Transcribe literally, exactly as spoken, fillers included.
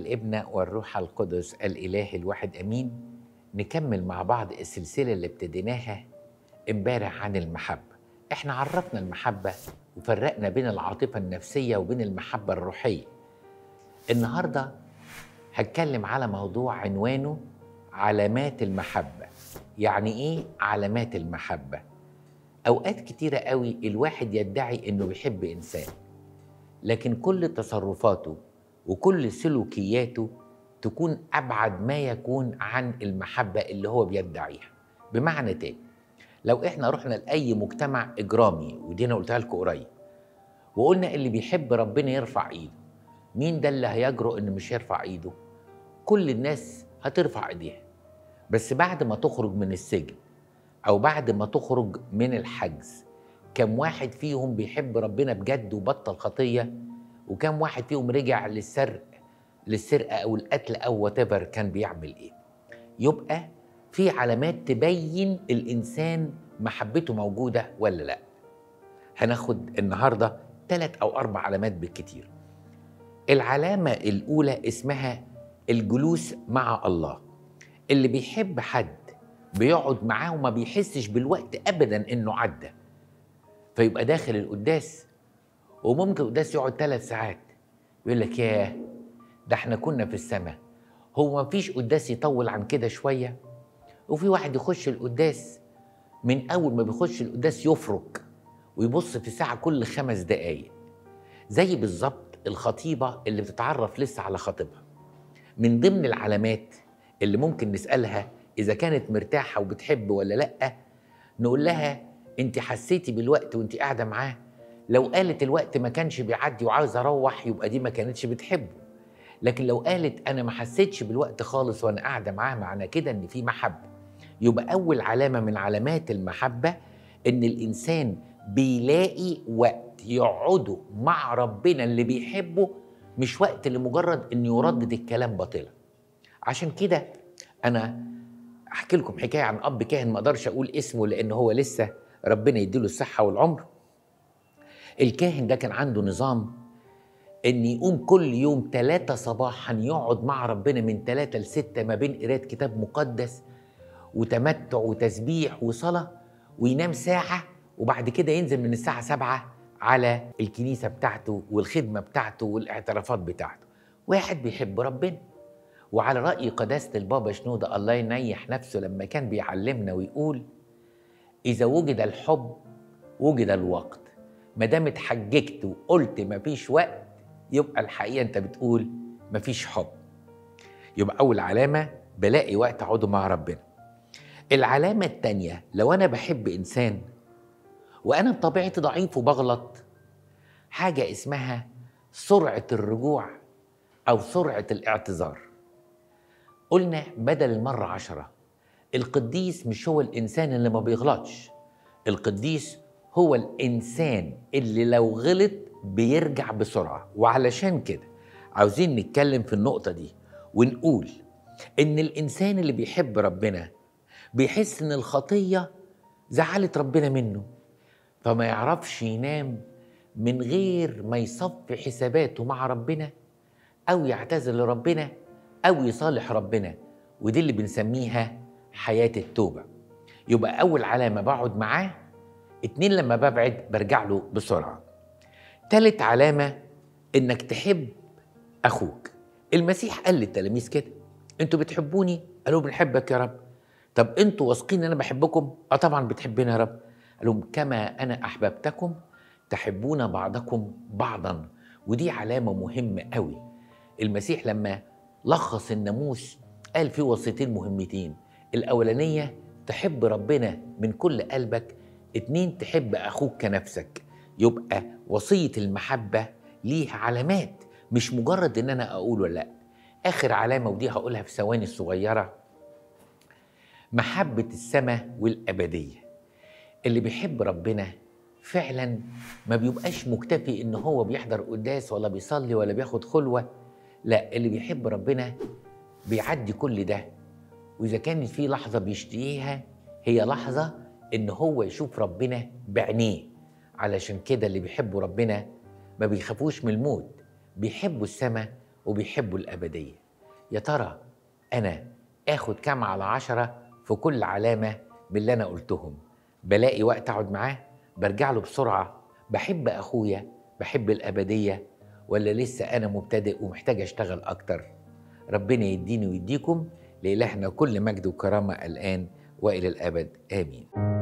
والابن والروح القدس الإله الواحد أمين. نكمل مع بعض السلسلة اللي ابتديناها امبارح عن المحبة. احنا عرفنا المحبة وفرقنا بين العاطفة النفسية وبين المحبة الروحية. النهاردة هتكلم على موضوع عنوانه علامات المحبة. يعني ايه علامات المحبة؟ أوقات كتيرة قوي الواحد يدعي إنه بيحب إنسان، لكن كل تصرفاته وكل سلوكياته تكون أبعد ما يكون عن المحبة اللي هو بيدعيها. بمعنى تاني، لو إحنا رحنا لأي مجتمع إجرامي، ودي أنا قلتها لكم قريب، وقلنا اللي بيحب ربنا يرفع إيده، مين ده اللي هيجرؤ إنه مش يرفع إيده؟ كل الناس هترفع إيديها. بس بعد ما تخرج من السجن أو بعد ما تخرج من الحجز، كم واحد فيهم بيحب ربنا بجد وبطل خطية؟ وكم واحد فيهم رجع للسرق للسرقة أو القتل أو واتيفر كان بيعمل إيه؟ يبقى في علامات تبين الإنسان محبته موجودة ولا لأ. هناخد النهاردة ثلاث أو أربع علامات بالكتير. العلامة الأولى اسمها الجلوس مع الله. اللي بيحب حد بيقعد معاه وما بيحسش بالوقت أبدا إنه عدى، فيبقى داخل القداس وممكن القداس يقعد ثلاث ساعات، يقول لك ياه ده احنا كنا في السماء. هو ما فيش قداس يطول عن كده شوية؟ وفي واحد يخش القداس من أول ما بيخش القداس يفرك ويبص في الساعة كل خمس دقايق، زي بالظبط الخطيبة اللي بتتعرف لسه على خطيبها. من ضمن العلامات اللي ممكن نسألها إذا كانت مرتاحة وبتحب ولا لأ، نقول لها أنت حسيتي بالوقت وأنت قاعدة معاه؟ لو قالت الوقت ما كانش بيعدي وعاوز أروح، يبقى دي ما كانتش بتحبه. لكن لو قالت أنا ما حسيتش بالوقت خالص وأنا قاعدة معاه، معنى كده إن في محبة. يبقى أول علامة من علامات المحبة إن الإنسان بيلاقي وقت يقعده مع ربنا اللي بيحبه، مش وقت لمجرد إنه يردد الكلام باطلا. عشان كده أنا أحكي لكم حكاية عن أب كاهن، ما أقدرش أقول اسمه لأن هو لسه ربنا يديله الصحة والعمر. الكاهن ده كان عنده نظام إن يقوم كل يوم ثلاثة صباحا يقعد مع ربنا من ثلاثة لستة، ما بين قراءة كتاب مقدس وتمتع وتسبيح وصلاة، وينام ساعة، وبعد كده ينزل من الساعة سبعة على الكنيسة بتاعته والخدمة بتاعته والاعترافات بتاعته. واحد بيحب ربنا. وعلى رأي قداسة البابا شنودة الله ينيح نفسه لما كان بيعلمنا ويقول إذا وجد الحب وجد الوقت. ما دام اتحججت وقلت مفيش وقت، يبقى الحقيقة أنت بتقول مفيش حب. يبقى أول علامة بلاقي وقت أقعده مع ربنا. العلامة التانية، لو أنا بحب إنسان وأنا بطبيعتي ضعيف وبغلط، حاجة اسمها سرعة الرجوع أو سرعة الاعتذار. قلنا بدل المرة عشرة. القديس مش هو الإنسان اللي ما بيغلطش، القديس هو الإنسان اللي لو غلط بيرجع بسرعة. وعلشان كده عاوزين نتكلم في النقطة دي ونقول إن الإنسان اللي بيحب ربنا بيحس إن الخطية زعلت ربنا منه، فما يعرفش ينام من غير ما يصفي حساباته مع ربنا أو يعتذر لربنا أو يصالح ربنا، ودي اللي بنسميها حياة التوبة. يبقى أول علامة بقعد معاه. اتنين، لما ببعد برجع له بسرعة. تالت علامة إنك تحب أخوك. المسيح قال للتلاميذ كده، أنتوا بتحبوني؟ قالوا بنحبك يا رب. طب أنتوا واثقين إن أنا بحبكم؟ أه طبعا بتحبني يا رب. قال لهم كما أنا أحببتكم تحبون بعضكم بعضا. ودي علامة مهمة قوي. المسيح لما لخص الناموس قال فيه وصيتين مهمتين. الأولانية تحب ربنا من كل قلبك، اتنين تحب أخوك كنفسك. يبقى وصية المحبة ليها علامات، مش مجرد إن أنا أقول ولا لأ. آخر علامة ودي هقولها في ثواني صغيرة، محبة السماء والأبدية. اللي بيحب ربنا فعلا ما بيبقاش مكتفي إن هو بيحضر قداس ولا بيصلي ولا بياخد خلوة. لا، اللي بيحب ربنا بيعدي كل ده، وإذا كانت في لحظة بيشتهيها هي لحظة إن هو يشوف ربنا بعينيه. علشان كده اللي بيحبوا ربنا ما بيخافوش من الموت، بيحبوا السماء وبيحبوا الأبدية. يا ترى أنا آخد كام على عشرة في كل علامة من اللي أنا قلتهم؟ بلاقي وقت أقعد معاه؟ برجع له بسرعة؟ بحب أخويا؟ بحب الأبدية؟ ولا لسه أنا مبتدئ ومحتاج أشتغل أكتر؟ ربنا يديني ويديكم. لإلهنا كل مجد وكرامة الآن وإلى الأبد، آمين.